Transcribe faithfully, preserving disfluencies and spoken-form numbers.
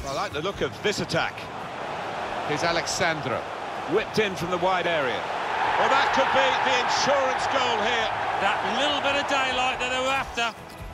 I like the look of this attack. Here's Alexandro, whipped in from the wide area. Well, that could be the insurance goal here. That little bit of daylight that they were after.